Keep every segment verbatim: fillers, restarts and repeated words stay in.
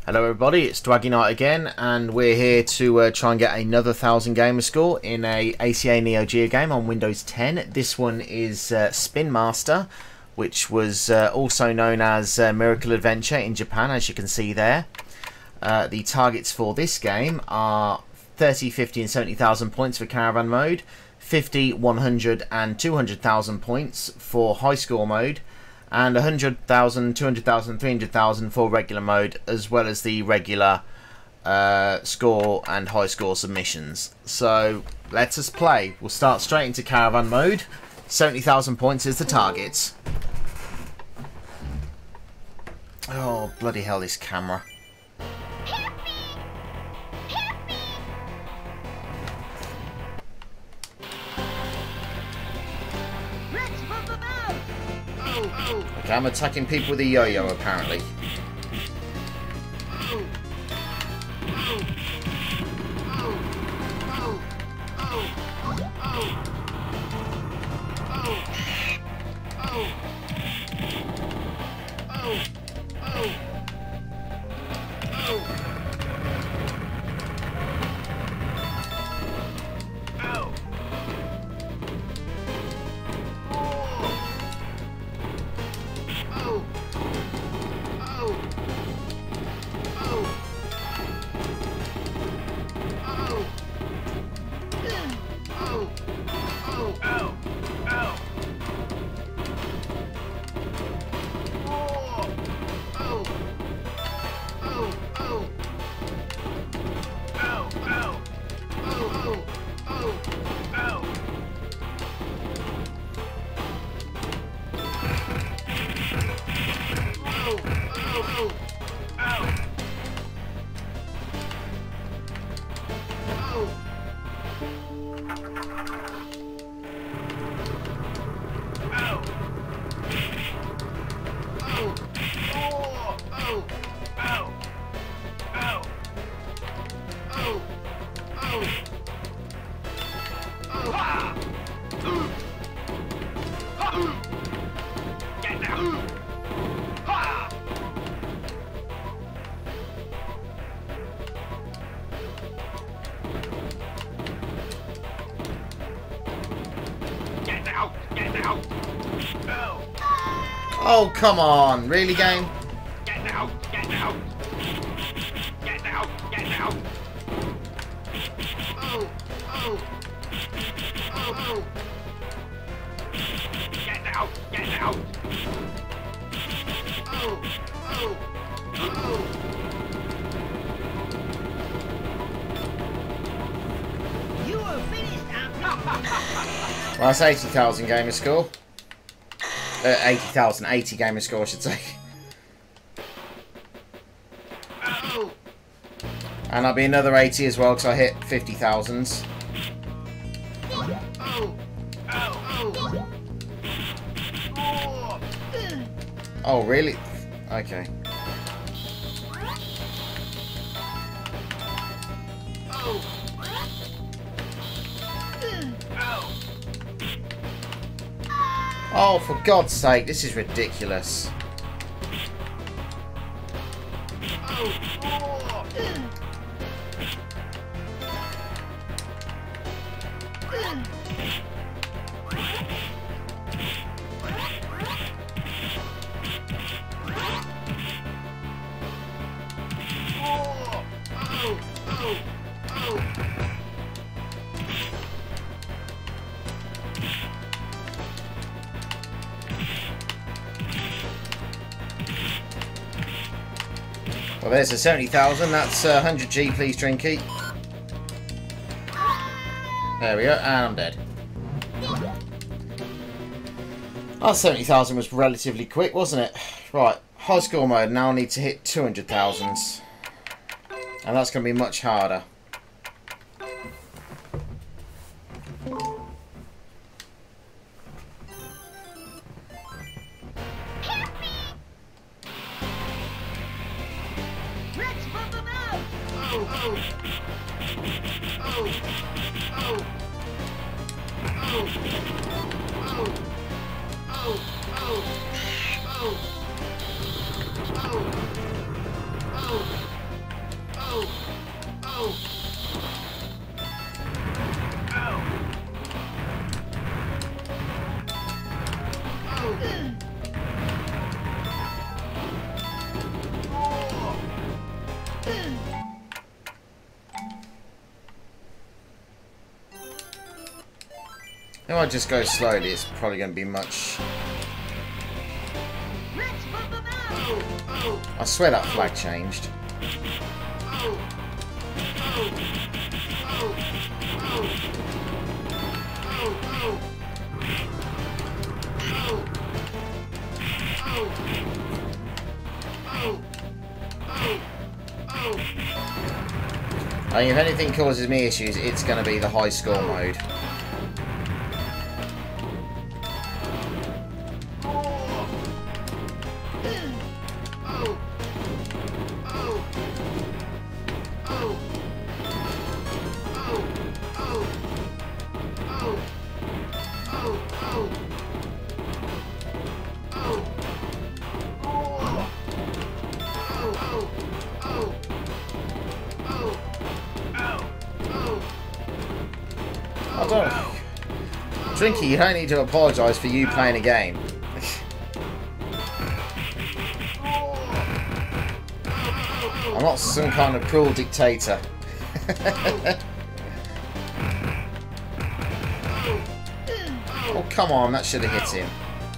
Hello everybody, it's Dwaggy Knight again, and we're here to uh, try and get another thousand gamer score in a A C A Neo Geo game on Windows ten. This one is uh, Spin Master, which was uh, also known as uh, Miracle Adventure in Japan, as you can see there. Uh, the targets for this game are thirty, fifty and seventy thousand points for Caravan mode, fifty, one hundred and two hundred thousand points for High Score mode, and one hundred thousand, two hundred thousand, three hundred thousand for regular mode, as well as the regular uh, score and high score submissions. So let us play. We'll start straight into Caravan mode. seventy thousand points is the target. Oh, bloody hell, this camera. Okay, I'm attacking people with a yo-yo, apparently. Oh, come on. Really, game? Get out! Get out! Get out! Get out! Oh! Oh! Oh! Get out! Get out! Oh! Oh! Oh! You are finished, Well, that's eighty thousand gamer score. Uh, eighty thousand, eighty gamer score, I should say. Oh. And I'll be another eighty as well, because I hit fifty thousands. Oh. Oh. Oh. Oh, really? Okay. Oh. Oh, for God's sake, this is ridiculous. Well, there's a seventy thousand. That's uh, one hundred G, please, Drinky. There we go, and I'm dead. Our seventy thousand was relatively quick, wasn't it? Right, high score mode. Now I need to hit two hundred thousand. And that's going to be much harder. Oh! If I just go slowly, it's probably going to be much... I swear that flag changed. I mean, if anything causes me issues, it's going to be the high score mode. I don't... Drinky, you don't need to apologise for you playing a game. I'm not some kind of cruel dictator. Oh, come on, that should have hit him.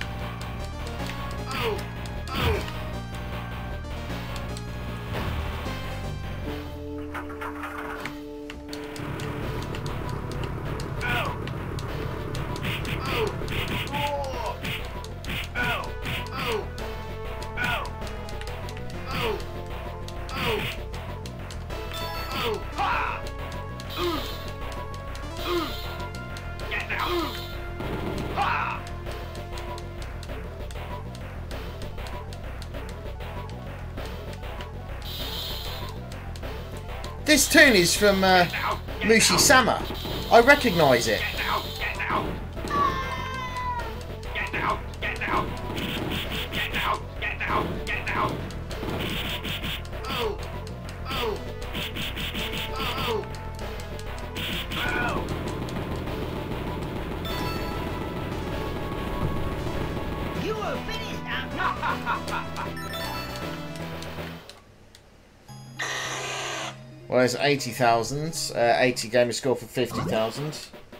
This tune is from uh, Mushi Sama. I recognise it. Get out! Get out! Get out! Get out! Get out! Get out! Get out! Oh! Oh! Oh! Oh! You are finished now. Well, there's eighty thousand. Uh, eighty gamer score for fifty thousand.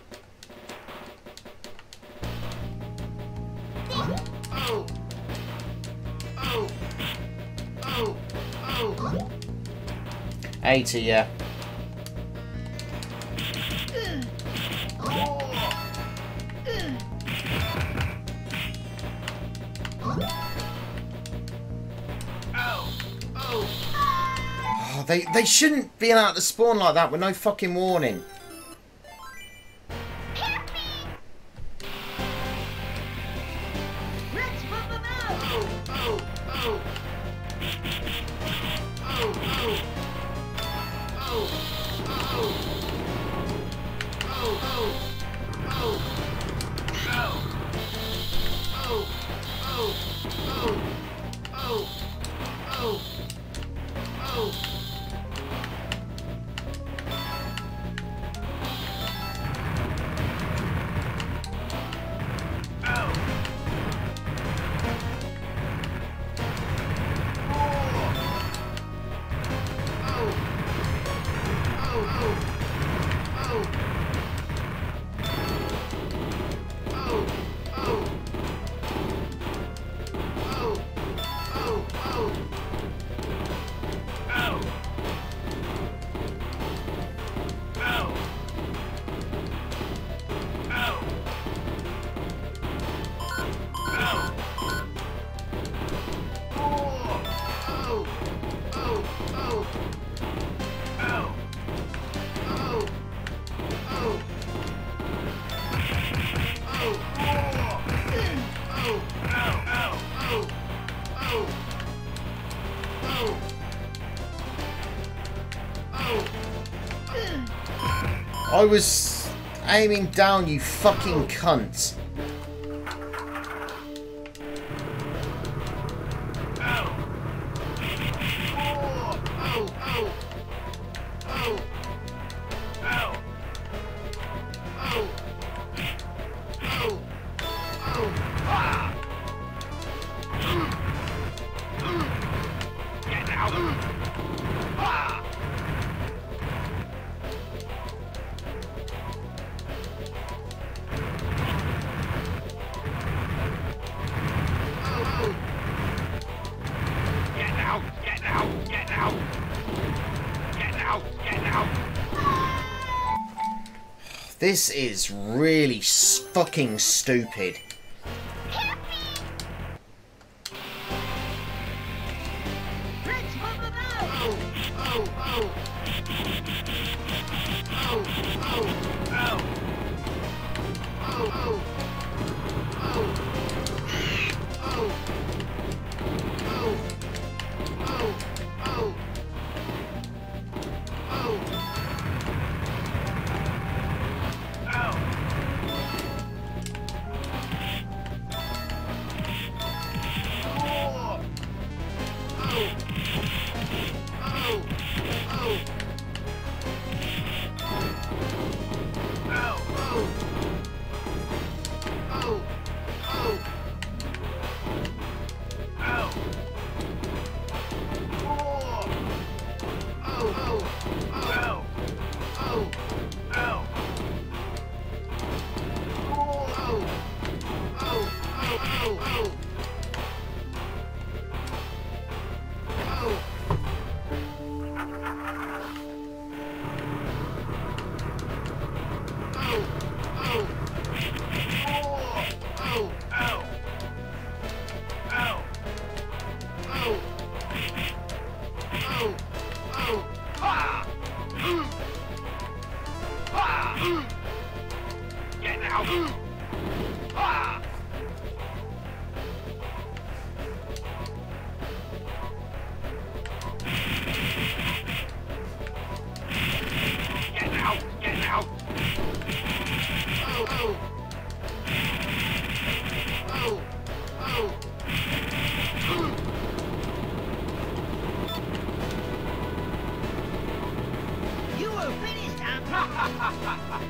Oh! Oh! Oh! Oh! eighty, yeah. Oh, they, they shouldn't be allowed to spawn like that with no fucking warning. I was aiming down, you fucking cunt. out! Get out! This is really s fucking stupid. Get out! Ah! Get out! Get out! Oh, oh. Oh, oh. You were finished, huh?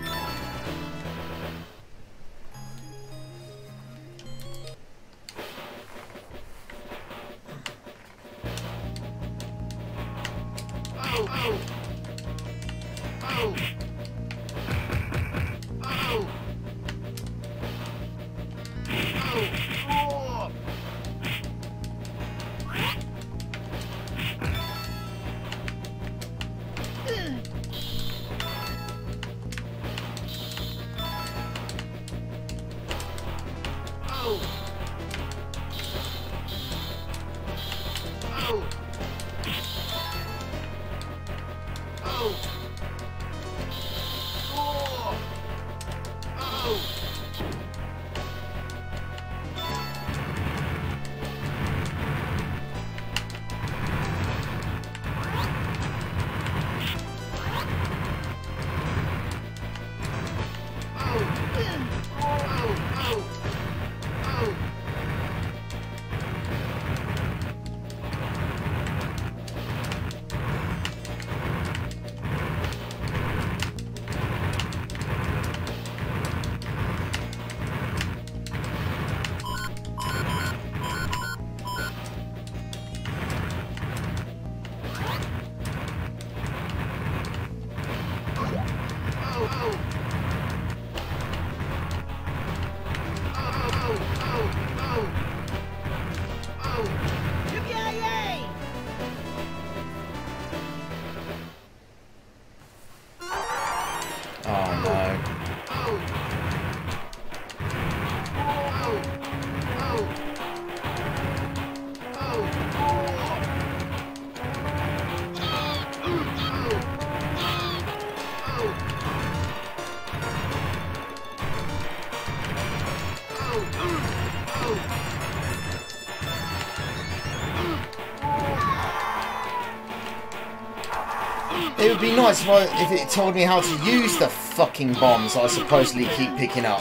It would be nice if, I, if it told me how to use the fucking bombs I supposedly keep picking up.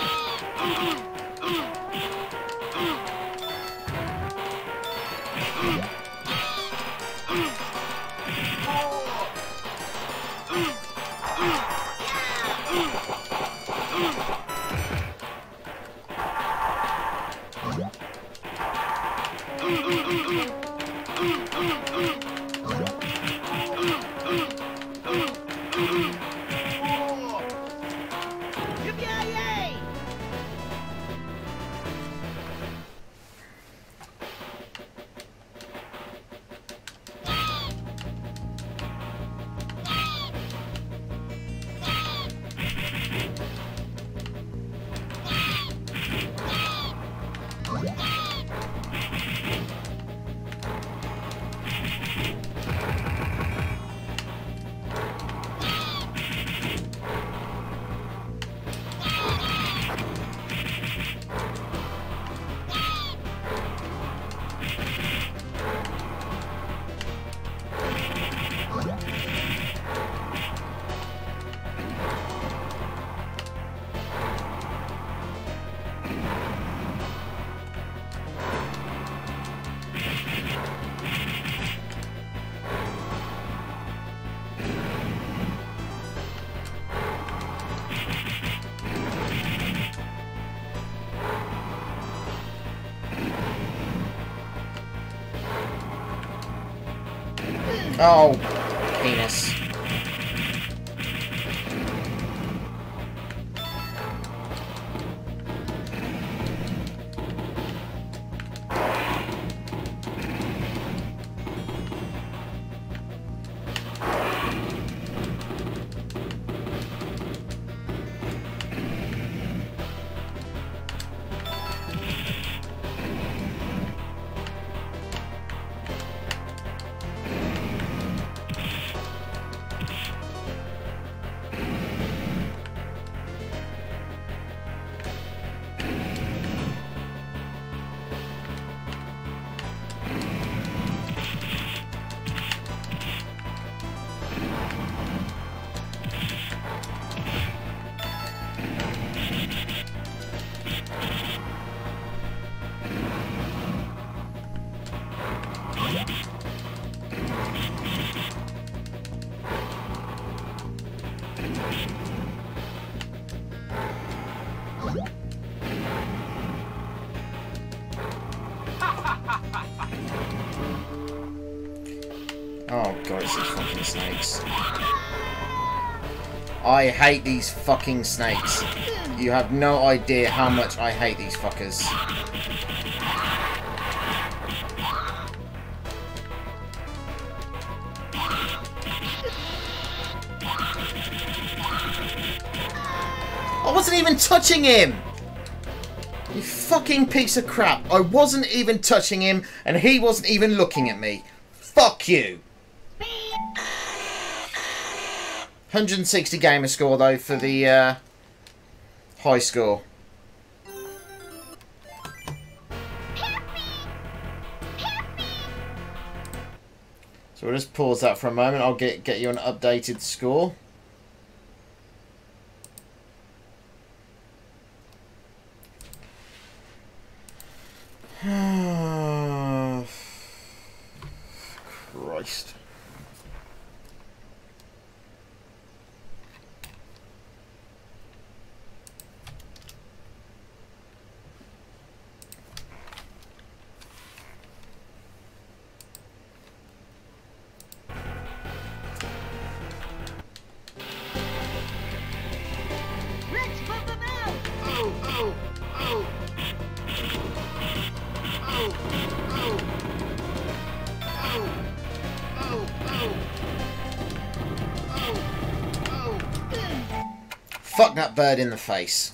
Oh, penis. Oh god, it's these fucking snakes. I hate these fucking snakes. You have no idea how much I hate these fuckers. I wasn't even touching him! You fucking piece of crap. I wasn't even touching him and he wasn't even looking at me. Fuck you! one hundred sixty gamer score though for the uh, high score. So we'll just pause that for a moment. I'll get get you an updated score. Christ. Fuck that bird in the face.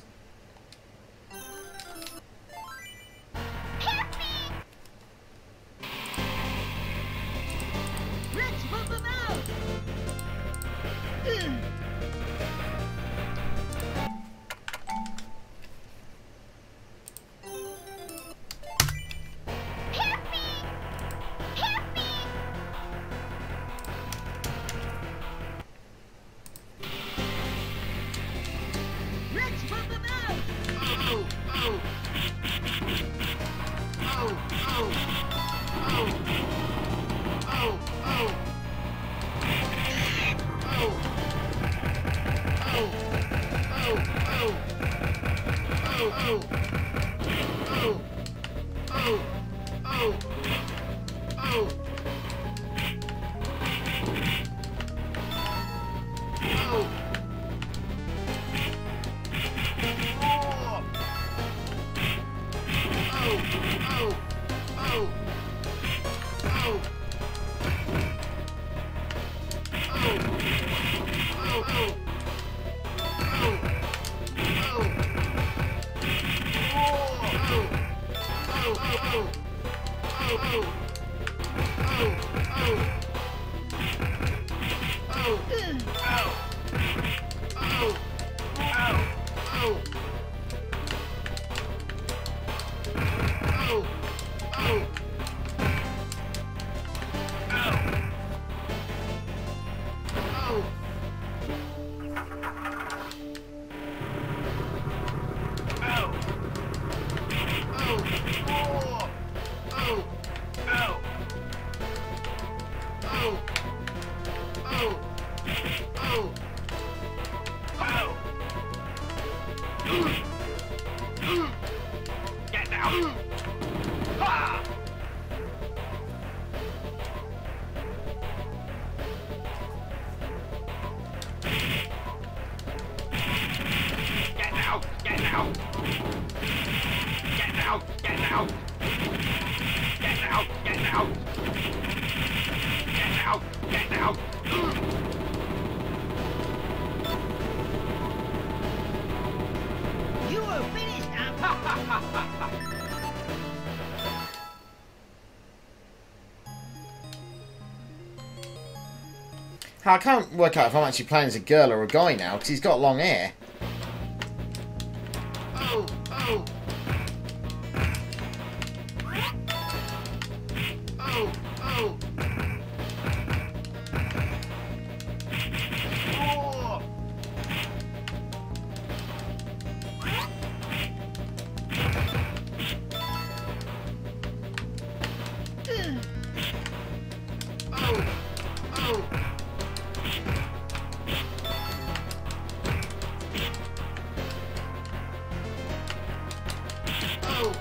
now! You are finished, Amp. I can't work out if I'm actually playing as a girl or a guy now, because he's got long hair. Oh, oh. Oh, oh. Oh. Oh, oh. Oh.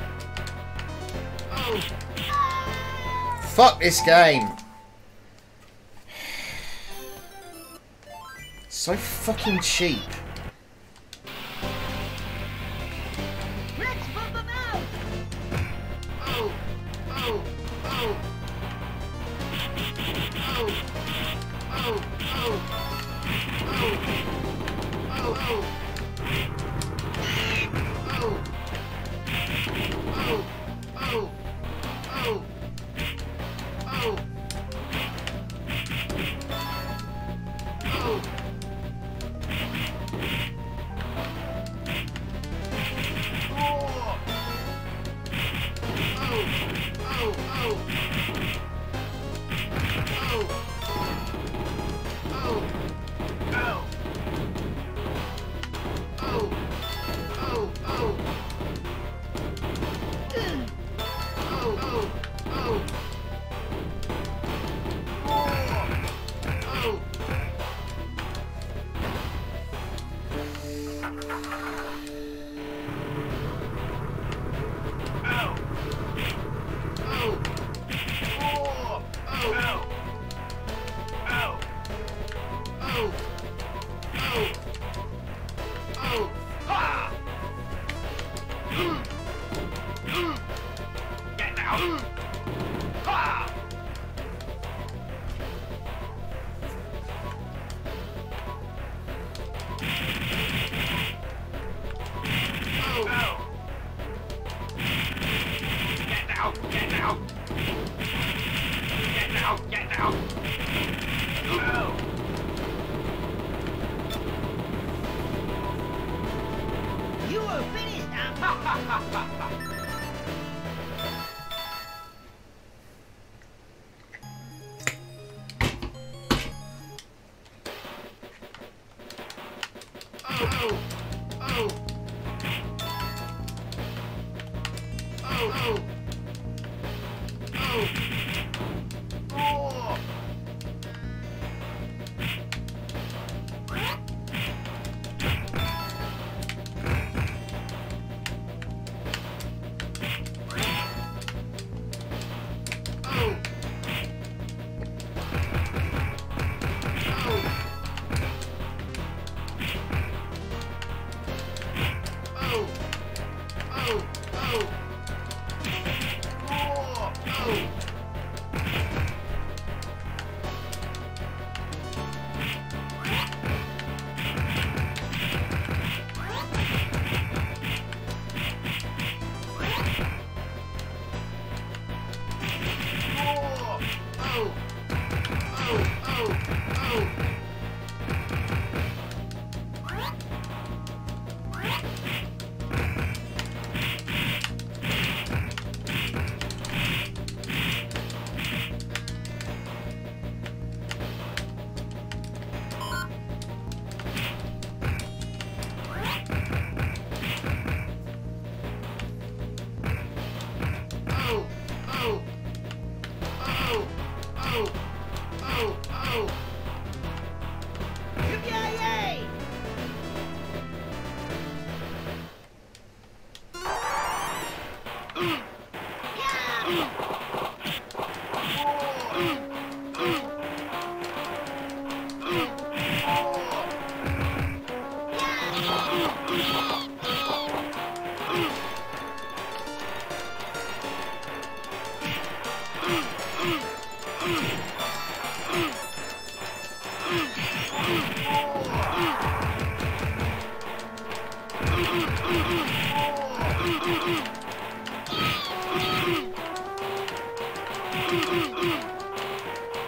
Oh. Fuck this game. So fucking cheap. Let's bump them out. Oh, oh, oh. Oh, oh, oh. Oh, oh, oh. Oh. Oh, oh, oh. Oh. Oh. Get down! Ha! Oh, oh. Get down! Get down! Get down! Get down! Oh. You are finished, Amp. Oh, oh, oh, oh, oh, oh. Yippee-yay!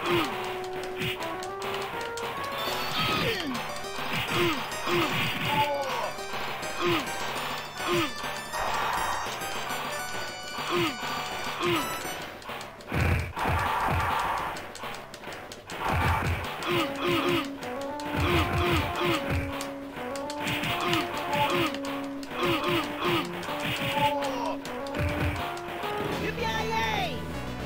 Yippee-yay!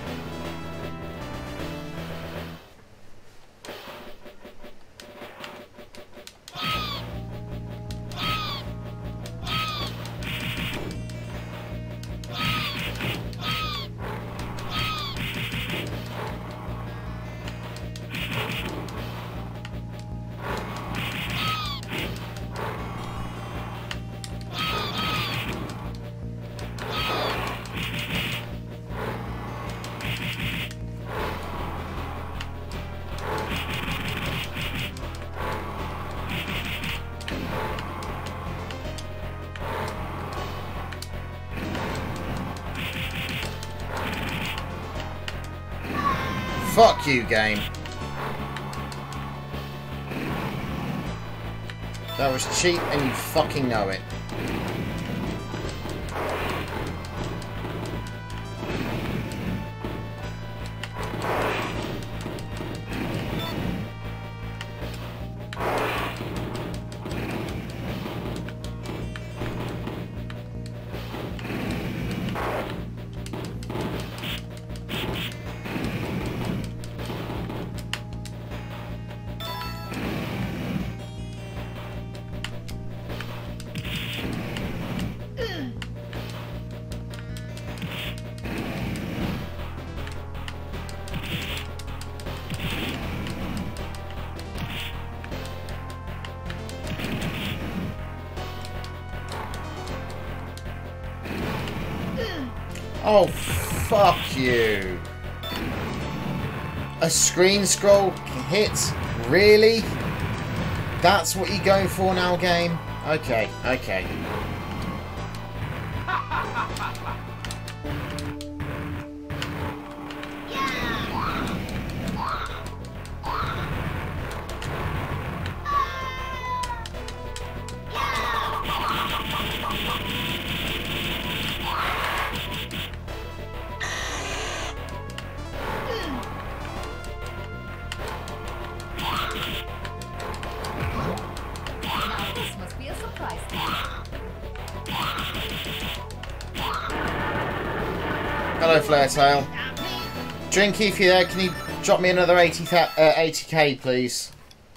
Fuck you, game. That was cheap and you fucking know it. Oh, fuck you. A screen scroll hit? Really? That's what you're going for now, game? Okay, okay. This must be a surprise. Hello, Flaretail. Drinky, if you're there, can you drop me another eighty K, please?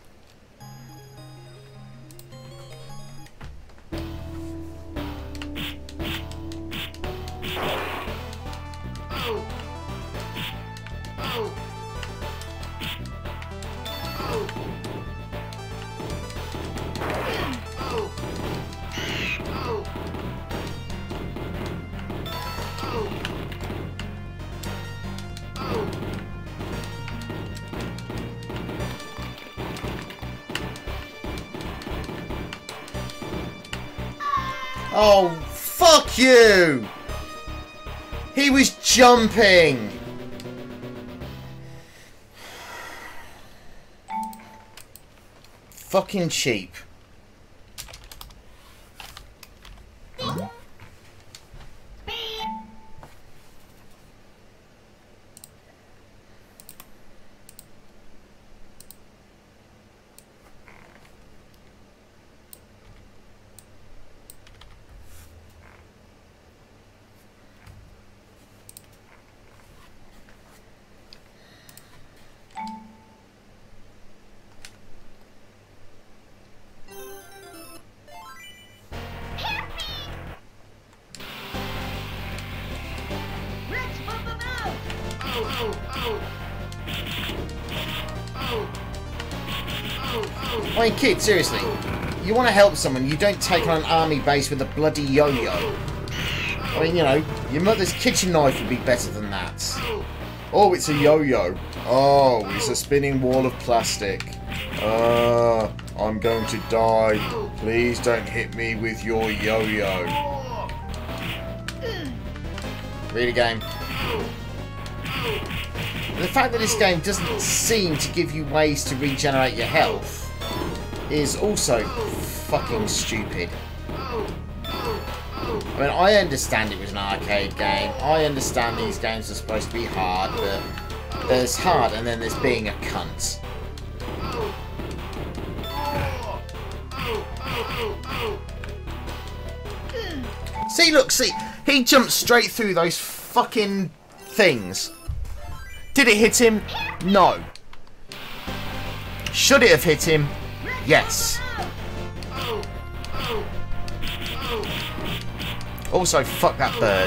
Oh, fuck you! He was jumping! Fucking cheap. Let's pump them out! I mean, kid, seriously. You want to help someone, you don't take on an army base with a bloody yo-yo. I mean, you know, your mother's kitchen knife would be better than that. Oh, it's a yo-yo. Oh, it's a spinning wall of plastic. Uh, I'm going to die. Please don't hit me with your yo-yo. Read a game. The fact that this game doesn't seem to give you ways to regenerate your health is also fucking stupid. I mean, I understand it was an arcade game. I understand these games are supposed to be hard, but there's hard and then there's being a cunt. See, look, see, he jumped straight through those fucking things. Did it hit him? No. Should it have hit him? Yes. Also, fuck that bird.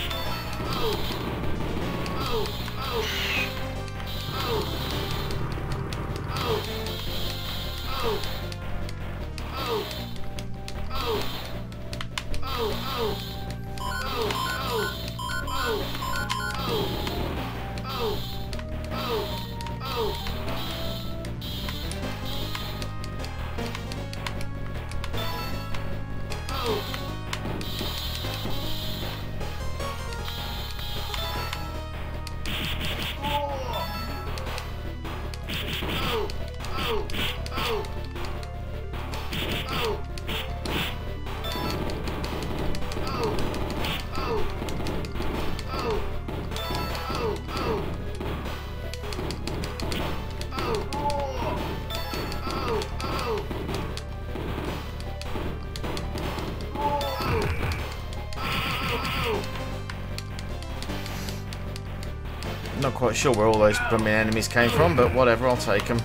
Not quite sure where all those blooming enemies came from, but whatever, I'll take them.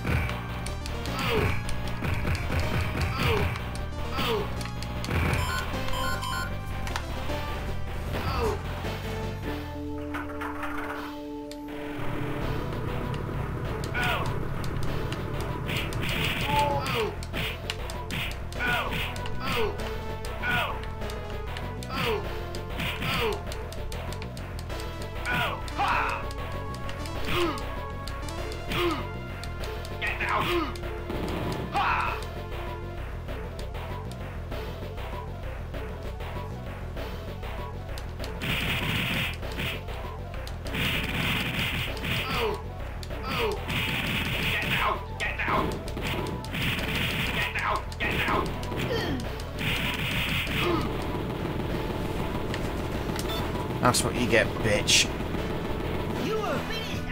That's what you get, bitch. You are finished.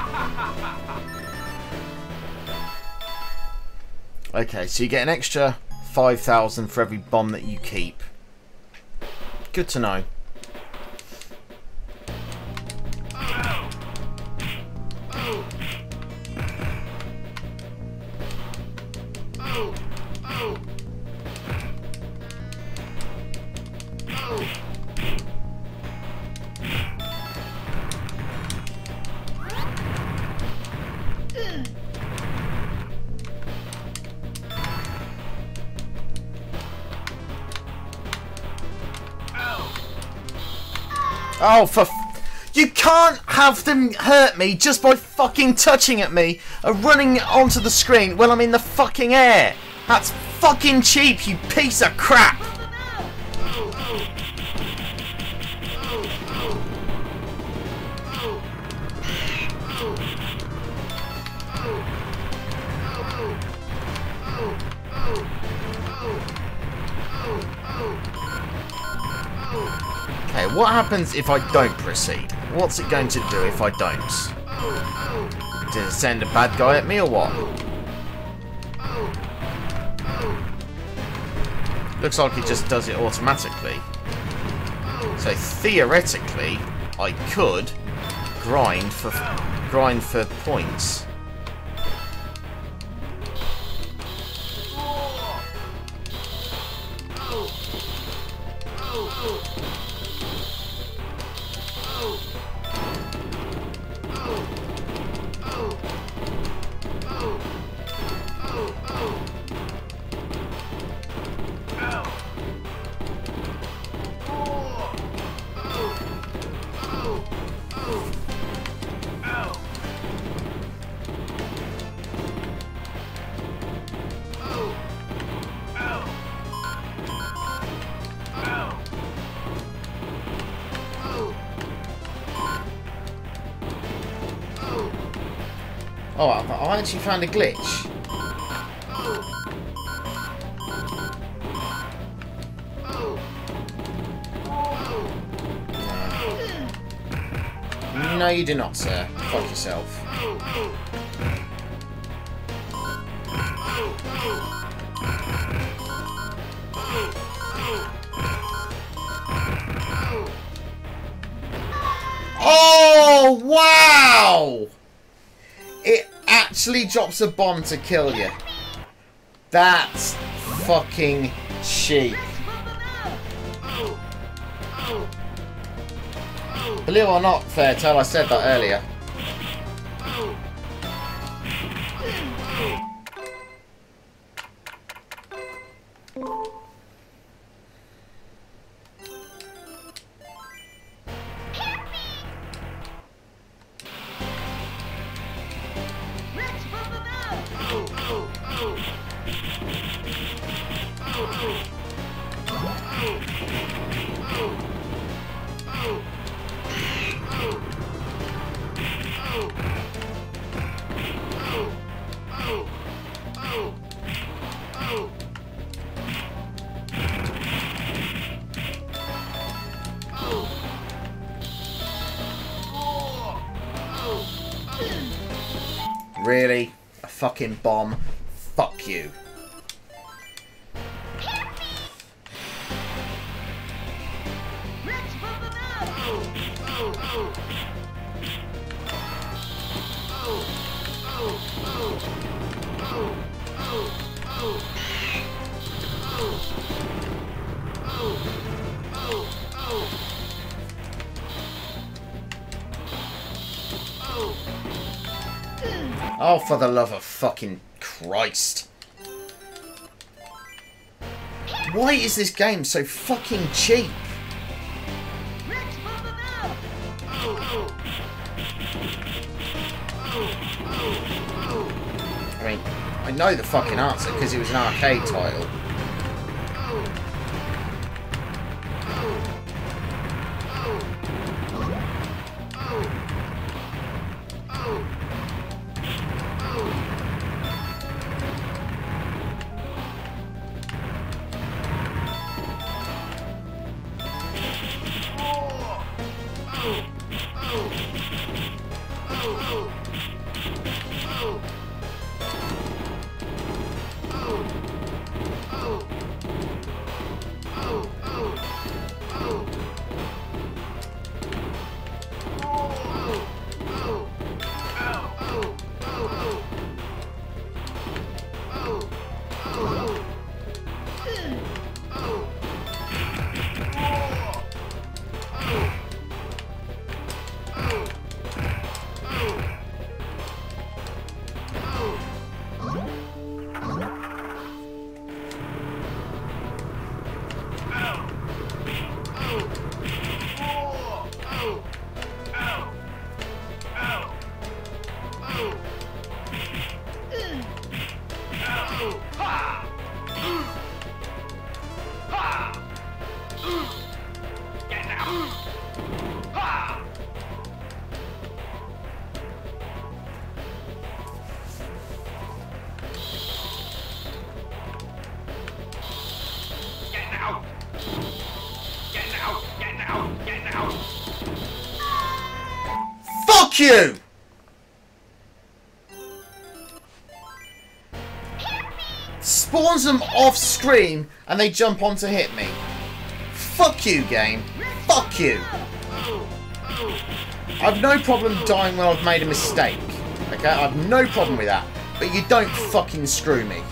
Okay, so you get an extra five thousand for every bomb that you keep. Good to know. Oh, for f you can't have them hurt me just by fucking touching at me or running onto the screen when I'm in the fucking air. That's fucking cheap, you piece of crap. Okay, what happens if I don't proceed? What's it going to do if I don't? Does it send a bad guy at me or what? Looks like it just does it automatically. So theoretically, I could grind for grind for points. Oh, I, I actually found a glitch. No, you do not, sir. Fuck yourself. Oh, wow! It actually drops a bomb to kill you. That's fucking cheap. Believe it or not, Fairtail, I said that earlier. Really? A fucking bomb? Fuck you. Oh, for the love of fucking Christ. Why is this game so fucking cheap? I mean, I know the fucking answer because it was an arcade title. Fuck you! Spawns them off screen and they jump on to hit me. Fuck you, game. Fuck you. I've no problem dying when I've made a mistake. Okay, I've no problem with that. But you don't fucking screw me.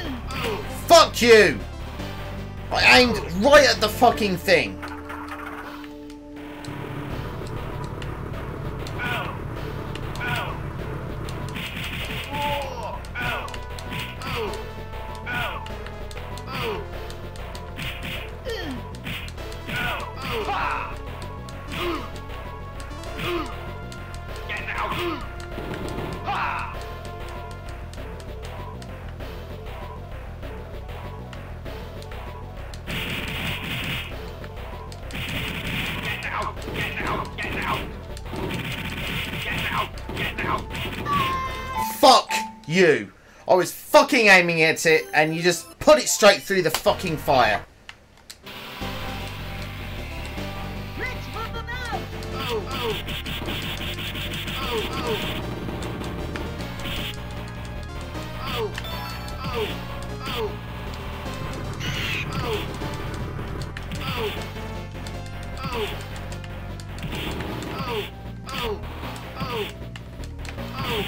Fuck you! I aimed right at the fucking thing. Get out! Ha! Get out! Get out! Get out! Get out! Get out! Fuck you! I was fucking aiming at it and you just put it straight through the fucking fire. Let's move them out. Oh, oh. Oh, oh. Oh, oh, oh. Oh. Oh. Oh. Oh. Oh. Oh. Oh.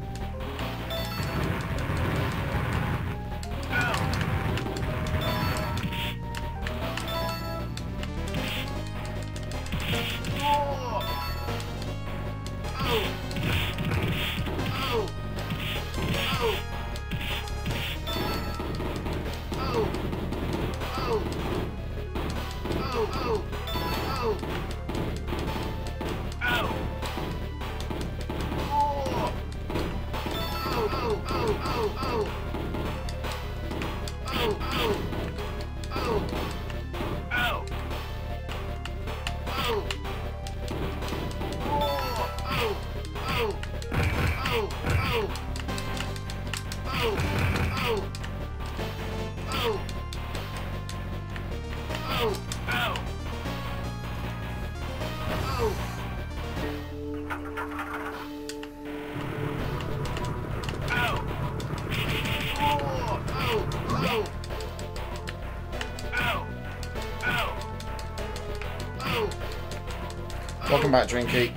Welcome back, Drinky.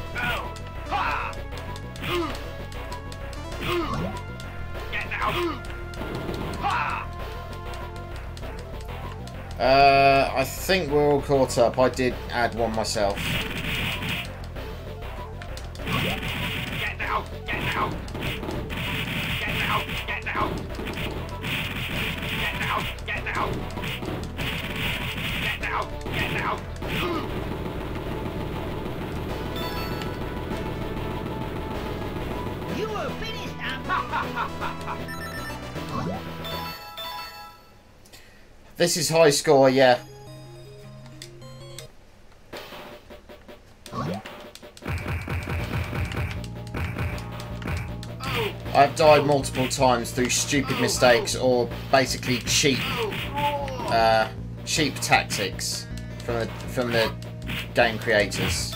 Get out! Uh, I think we're all caught up. I did add one myself. Get out! Get out! Get out! Get out! Get out! Get out! Get out! Get out! You are finished, Apple. This is high score, yeah. I've died multiple times through stupid mistakes or basically cheap, uh, cheap tactics from the from the game creators.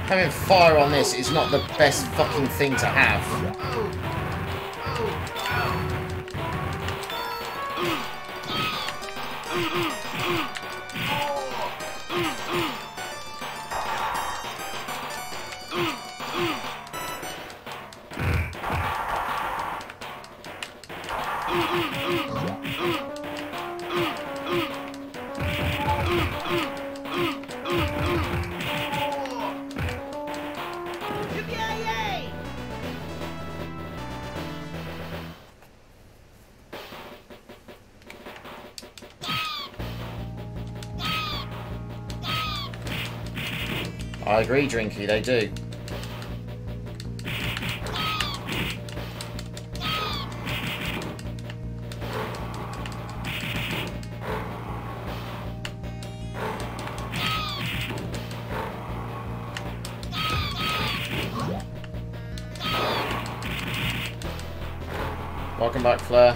Having fire on this is not the best fucking thing to have. Yippee-yay! I agree, Drinky, they do. Welcome back, Fleur.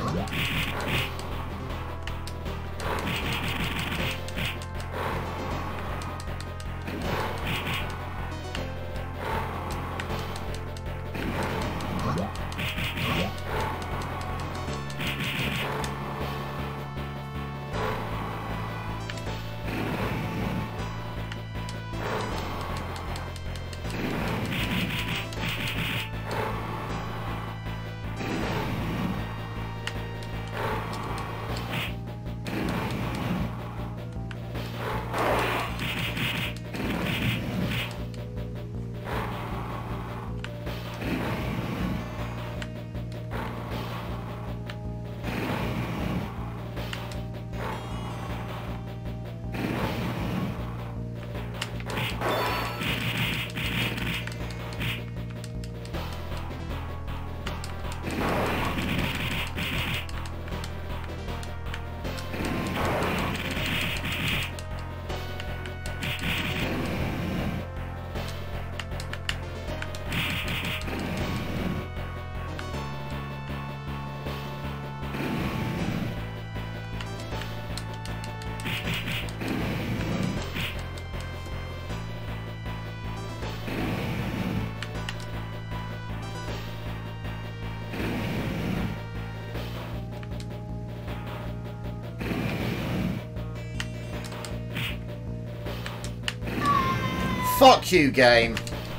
Fuck you, game.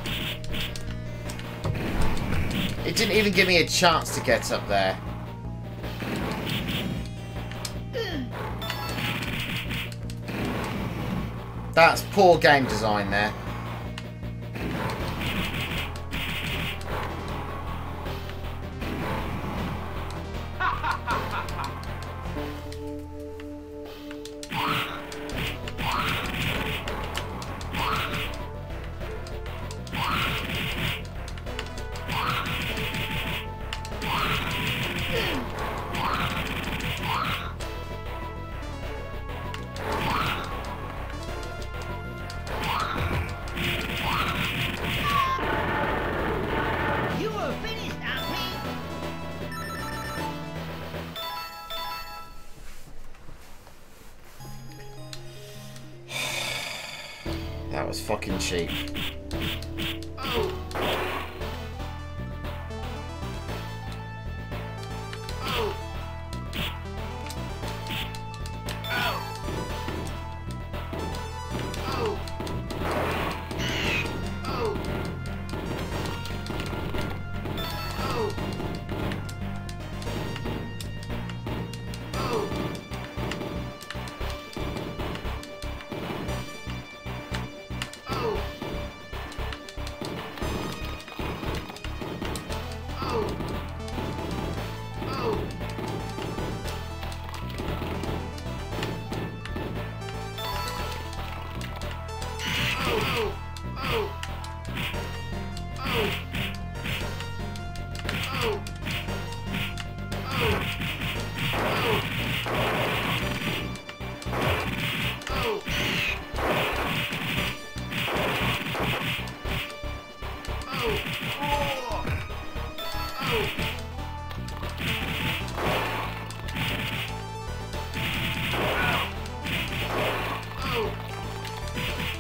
It didn't even give me a chance to get up there. That's poor game design there. You are finished, Auntie! That was fucking cheap.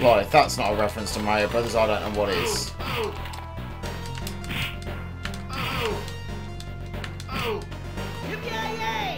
Well, if that's not a reference to Mario Brothers, I don't know what is. Yippee-yay!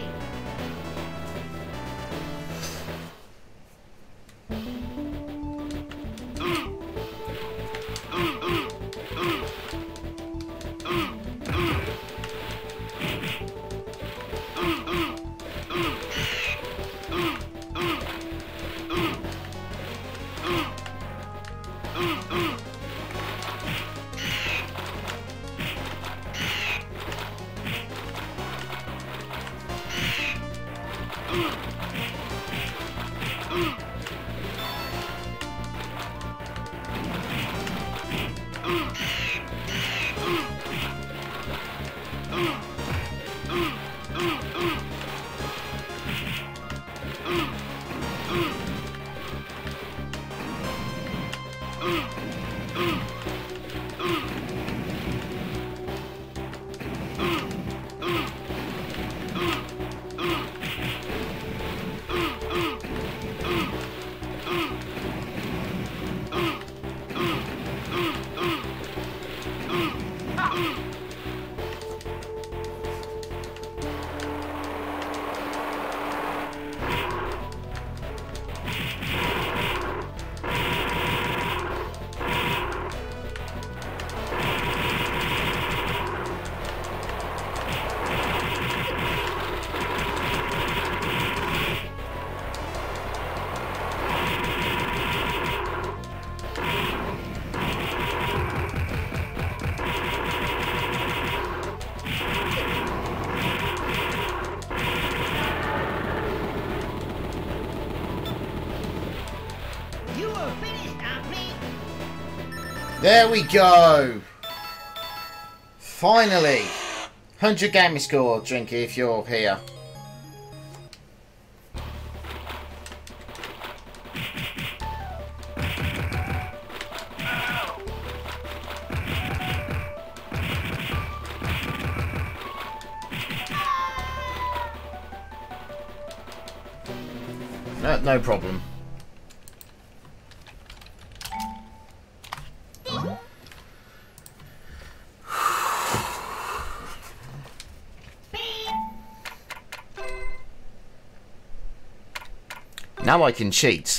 You are finished, Ampy. There we go. Finally. one hundred gamer score, Drinky, if you're here. No, no problem. Now I can cheat.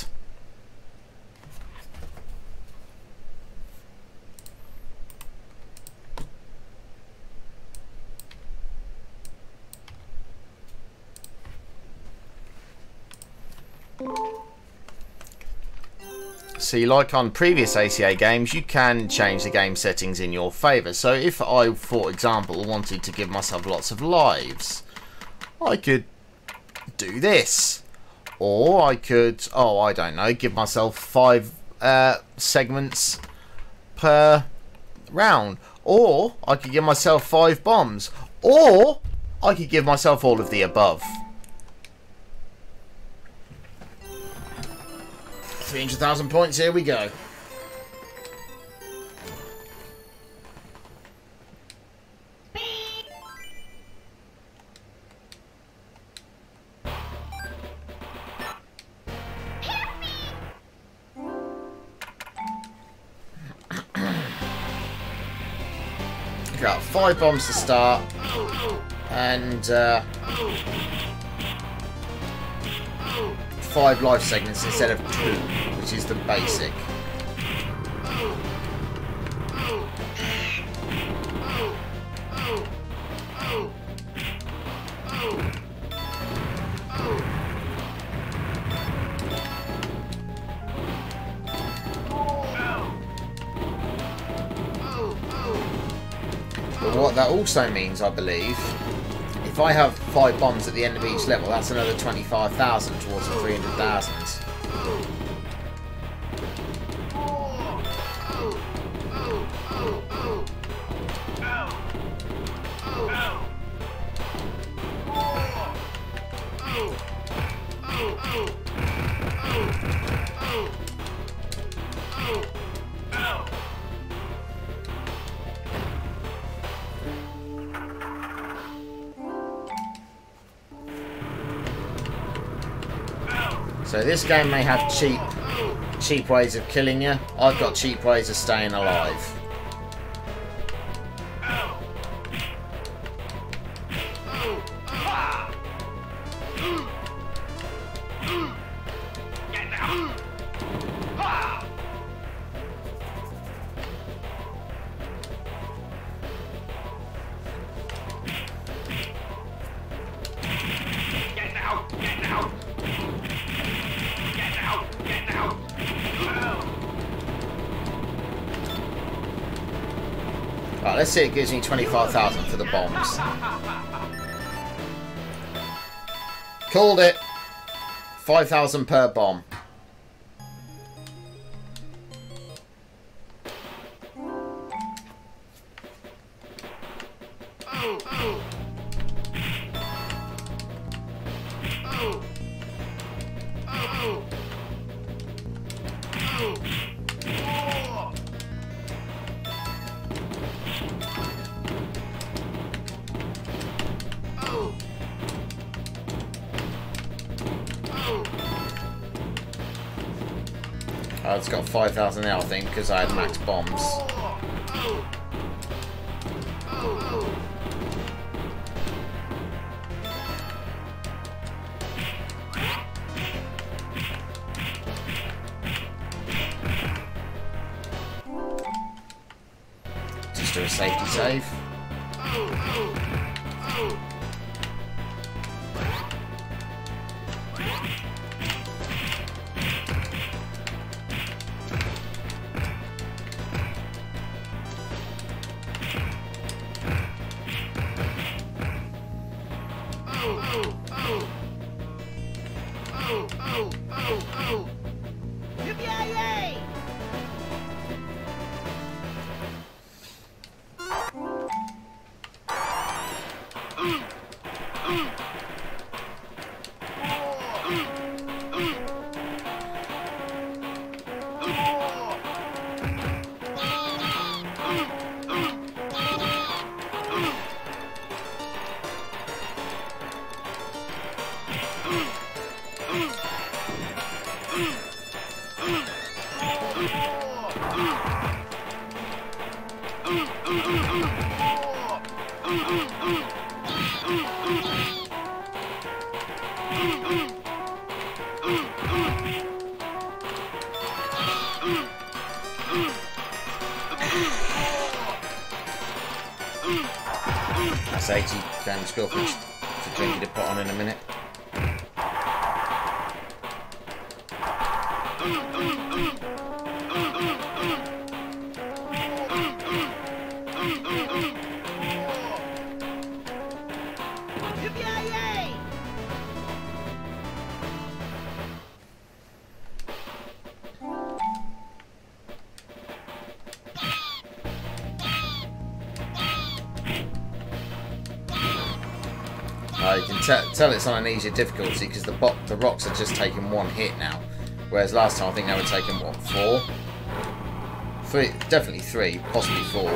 See, like on previous A C A games, you can change the game settings in your favour. So if I, for example, wanted to give myself lots of lives, I could do this. Or I could, oh, I don't know, give myself five uh, segments per round. Or I could give myself five bombs. Or I could give myself all of the above. three hundred thousand points, here we go. Got five bombs to start, and uh, five life segments instead of two, which is the basic. But what that also means, I believe, if I have five bombs at the end of each level, that's another twenty-five thousand towards the three hundred thousand. So this game may have cheap cheap ways of killing you. I've got cheap ways of staying alive. Right, let's see, it gives me twenty-five thousand for the bombs. Called it! five thousand per bomb. Oh, it's got five thousand now, I think, because I had max bombs. Just do a safety save. Yippee-yay-yay! That's eighty damage skill for, for Jinky to put on in a minute. Yippee-yay-yay! Uh, you can te tell it's on an easier difficulty because the, bo the rocks are just taking one hit now. Whereas last time I think they were taking, what, four? Three, definitely three, possibly four.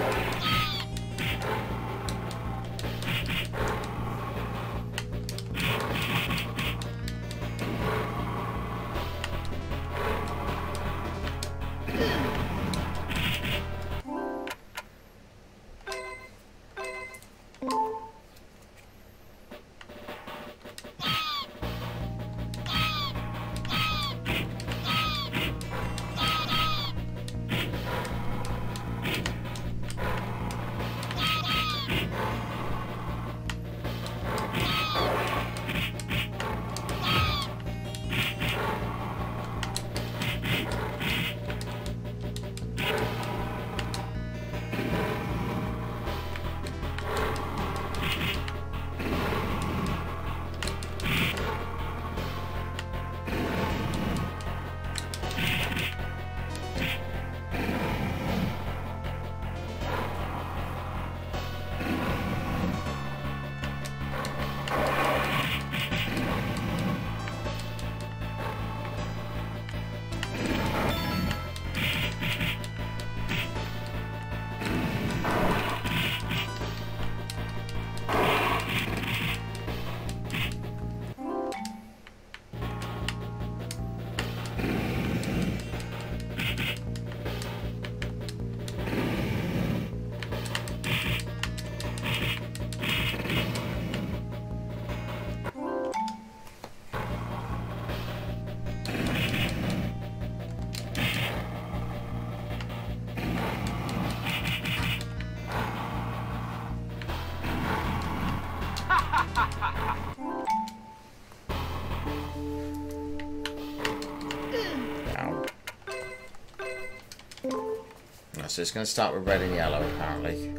So it's going to start with red and yellow, apparently.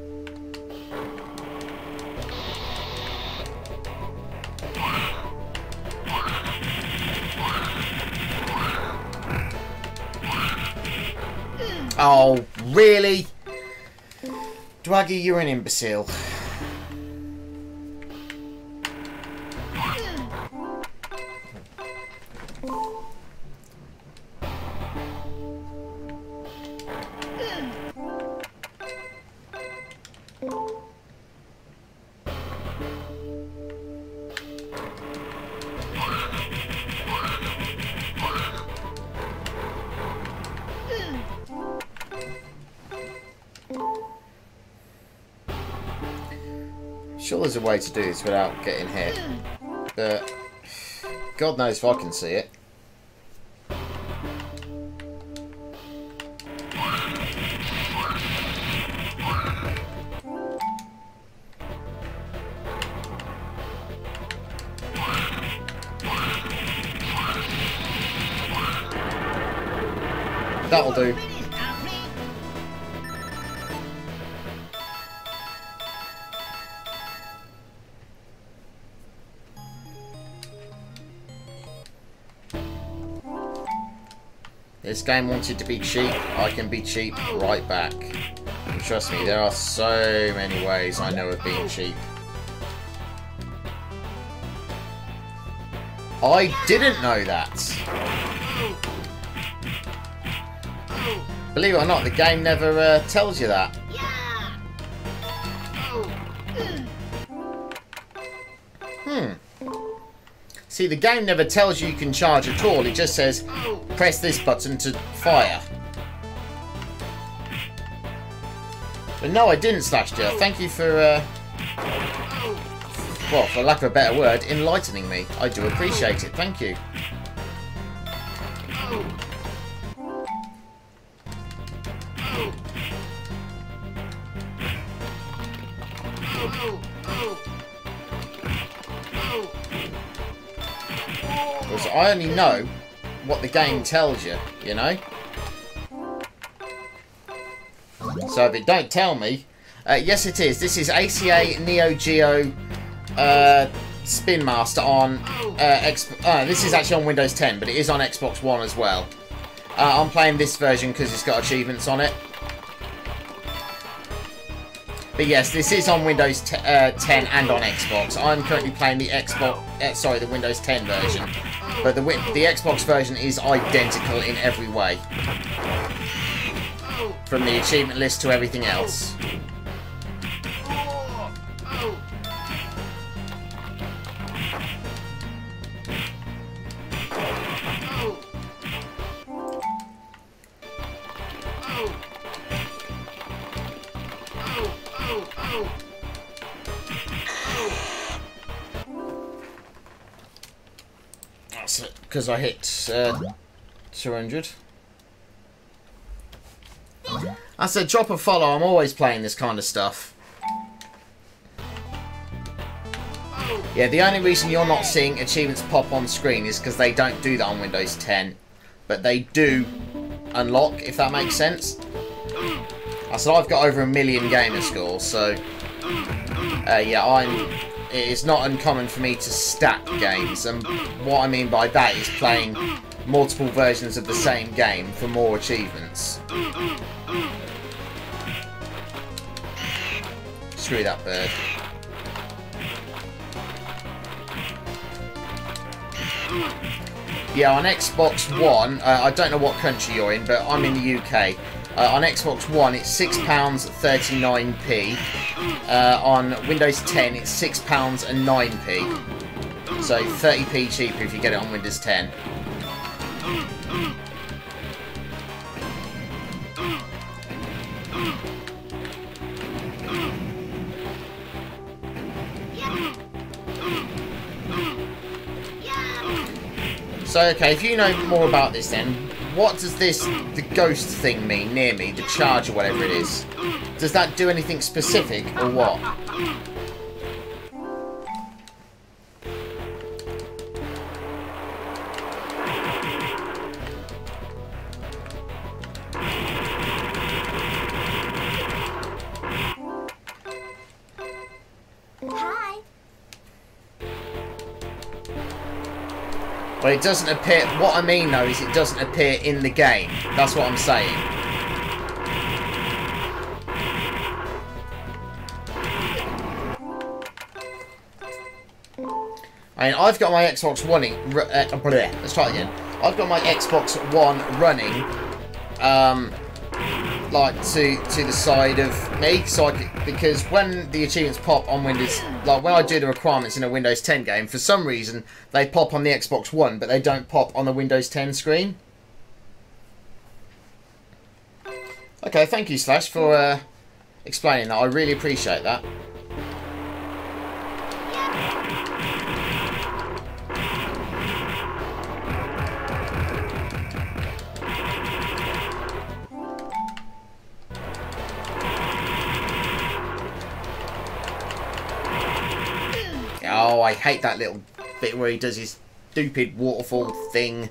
Oh, really? Dwaggy, you're an imbecile. Sure, there's a way to do this without getting hit, but God knows if I can see it. That'll do. This game wanted to be cheap, I can be cheap right back. And trust me, there are so many ways I know of being cheap. I didn't know that. Believe it or not, the game never uh, tells you that. Hmm. See, the game never tells you you can charge at all. It just says, press this button to fire. But no, I didn't, Slashtail. Thank you for, uh, well, for lack of a better word, enlightening me. I do appreciate it. Thank you. Because I only know what the game tells you, you know? So if it don't tell me... Uh, yes, it is. This is A C A Neo Geo uh, Spin Master on... Uh, X uh, this is actually on Windows ten, but it is on Xbox One as well. Uh, I'm playing this version because it's got achievements on it. But yes, this is on Windows t uh, ten and on Xbox. I'm currently playing the Xbox... Uh, sorry, the Windows ten version. But the, the Xbox version is identical in every way. From the achievement list to everything else. That's it, because I hit uh, two hundred. I said drop a follow, I'm always playing this kind of stuff. Yeah, the only reason you're not seeing achievements pop on screen is because they don't do that on Windows ten. But they do unlock, if that makes sense. I said I've got over a million gamer scores, so... Uh, yeah, I'm... It's not uncommon for me to stack games, and what I mean by that is playing multiple versions of the same game for more achievements. Screw that bird. Yeah, on Xbox One, uh, I don't know what country you're in, but I'm in the U K. Uh, on Xbox One, it's six pounds thirty-nine p. Uh, on Windows ten, it's six pounds and nine p. So thirty p cheaper if you get it on Windows ten. So, okay, if you know more about this then, what does this, the ghost thing mean near me, the charge or whatever it is? Does that do anything specific or what? But it doesn't appear... What I mean, though, is it doesn't appear in the game. That's what I'm saying. I mean, I've got my Xbox One... In, uh, bleh, let's try it again. I've got my Xbox One running... Um... like to to the side of me, so I could, because when the achievements pop on Windows, like when I do the requirements in a Windows ten game, for some reason they pop on the Xbox One, but they don't pop on the Windows ten screen. Okay, thank you, Slash, for uh, explaining that. I really appreciate that. Oh, I hate that little bit where he does his stupid waterfall thing.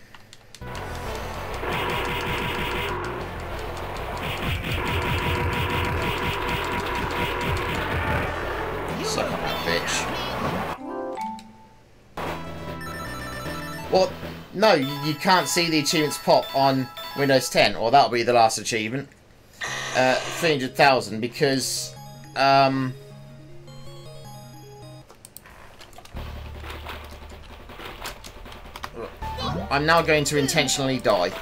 Suck on that bitch. Well, no, you can't see the achievements pop on Windows ten, or that'll be the last achievement. Uh, three hundred thousand, because... Um... I'm now going to intentionally die.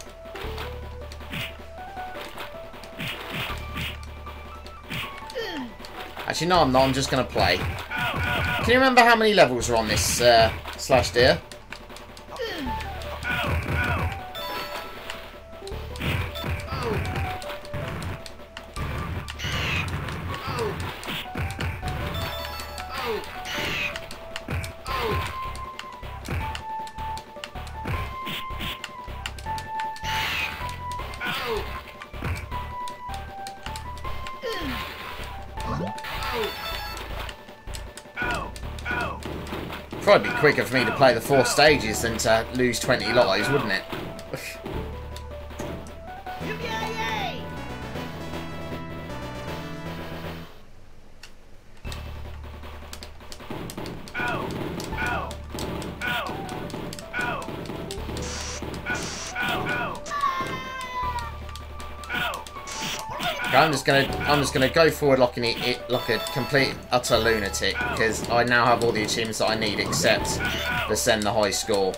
Actually, no, I'm not. I'm just going to play. Can you remember how many levels are on this uh, Slash Deer? Probably be quicker for me to play the four stages than to lose twenty lives, wouldn't it? I'm just gonna, I'm just gonna go forward like an it, like a complete utter lunatic, because I now have all the achievements that I need except to send the high score.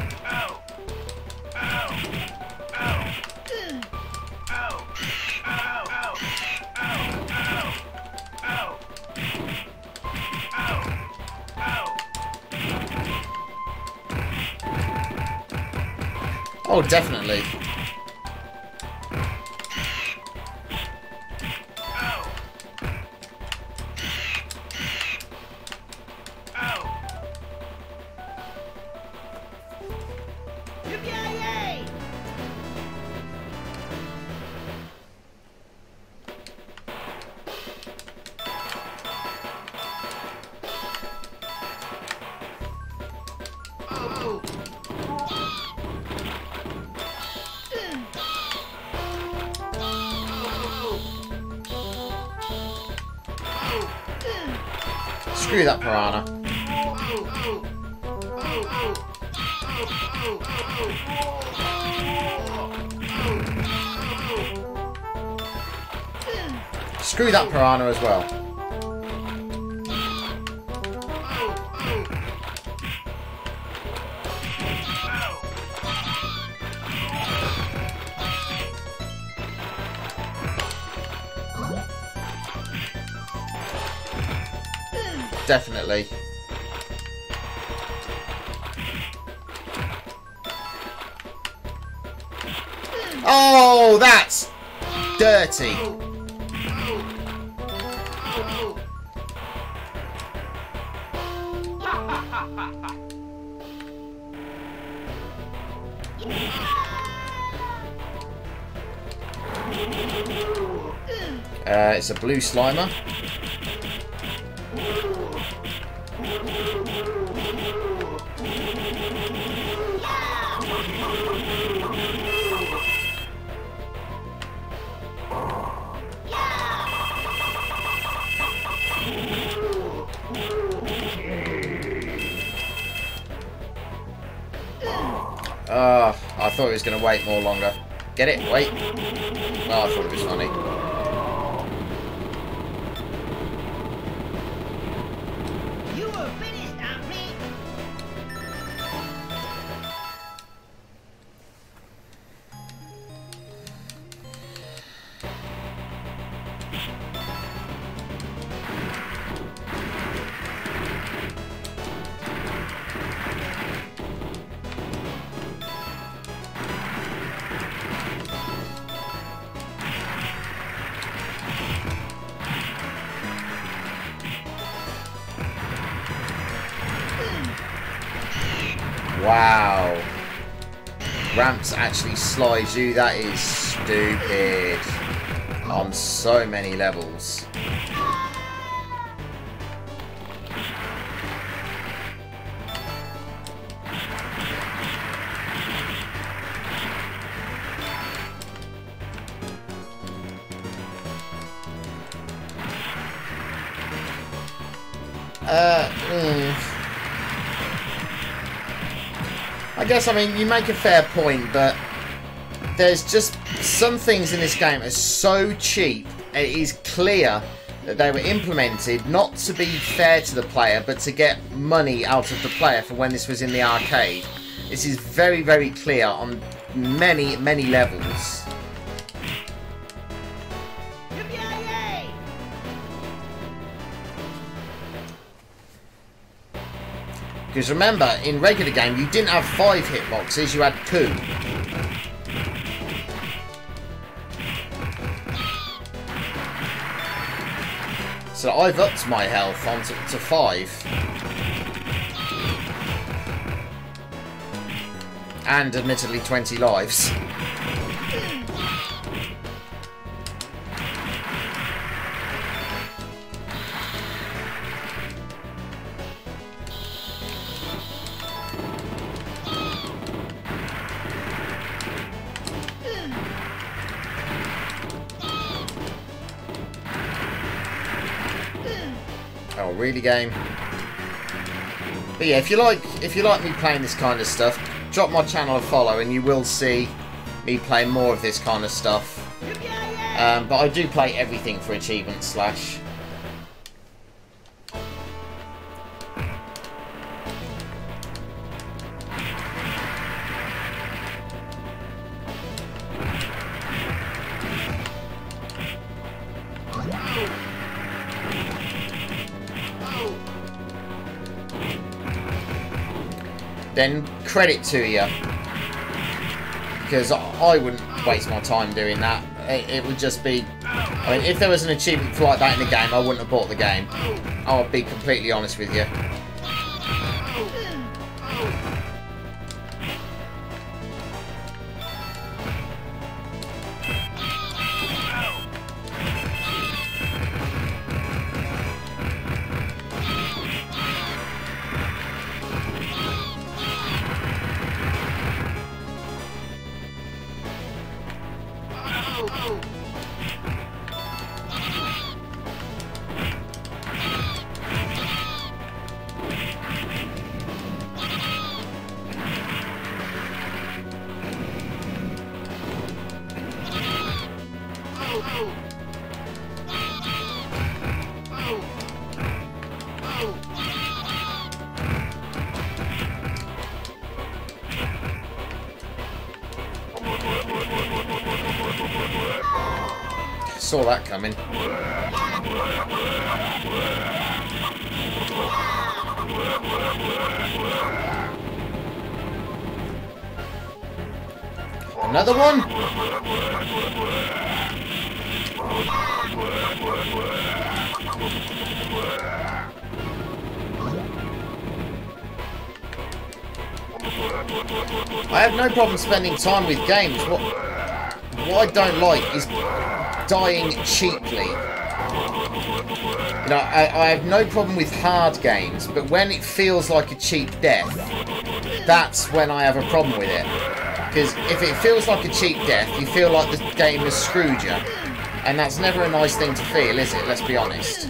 Oh, definitely. Screw that piranha. Screw that piranha as well. Definitely. Oh, that's dirty. Uh, it's a blue Slimer. Oh, I thought it was going to wait more longer. Get it? Wait. Oh, I thought it was funny. You were finished, Aunt Wow. Ramps actually slide you. That is stupid. On so many levels. Uh, mm. I guess, I mean, you make a fair point, but there's just some things in this game are so cheap. It is clear that they were implemented not to be fair to the player, but to get money out of the player for when this was in the arcade. This is very, very clear on many, many levels. Because remember, in regular game, you didn't have five hitboxes, you had two. So I've upped my health on to, to five. And admittedly twenty lives. Oh, really, game? But yeah, if you like, if you like me playing this kind of stuff, drop my channel a follow, and you will see me play more of this kind of stuff. Um, but I do play everything for Achievement Slash. Then credit to you, because I wouldn't waste my time doing that. It, it would just be, I mean, if there was an achievement like that in the game, I wouldn't have bought the game. I'll be completely honest with you. Saw that coming. Another one? I have no problem spending time with games. What, what I don't like is dying cheaply. You know, I, I have no problem with hard games, but when it feels like a cheap death, that's when I have a problem with it. Because if it feels like a cheap death, you feel like the game has screwed you. And that's never a nice thing to feel, is it? Let's be honest.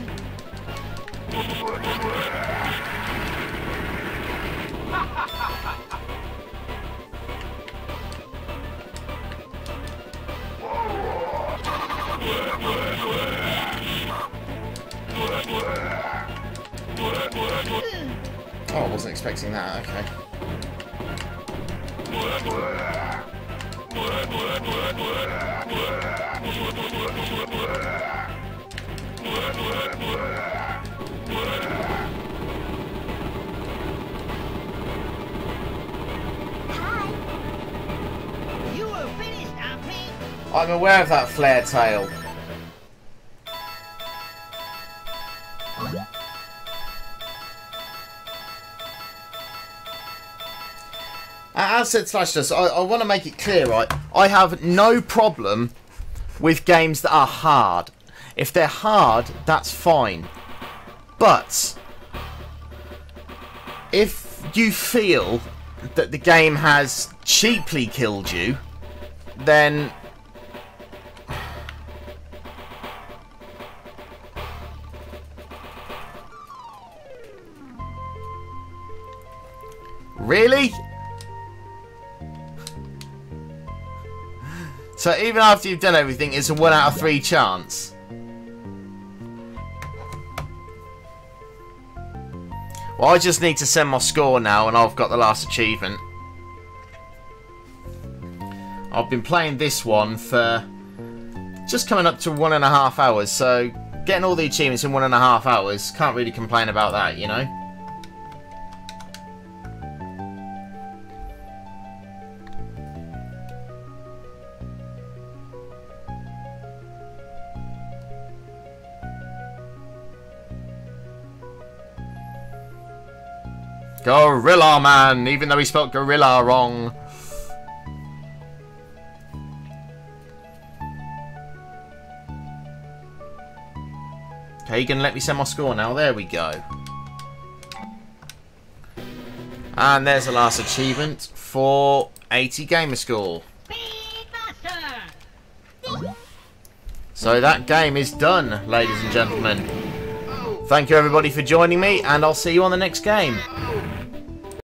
Oh, I wasn't expecting that. Okay. You were finished, aren't we? I'm aware of that flare tail. As said Slash Dust, I, I want to make it clear, right? I have no problem with games that are hard. If they're hard, that's fine. But if you feel that the game has cheaply killed you, then really? So even after you've done everything, it's a one out of three chance. Well, I just need to send my score now, and I've got the last achievement. I've been playing this one for just coming up to one and a half hours, so getting all the achievements in one and a half hours, can't really complain about that, you know? Gorilla Man, even though he spelled gorilla wrong. Okay, you gonna let me send my score now? There we go. And there's the last achievement for eighty gamer score. So that game is done, ladies and gentlemen. Thank you everybody for joining me, and I'll see you on the next game.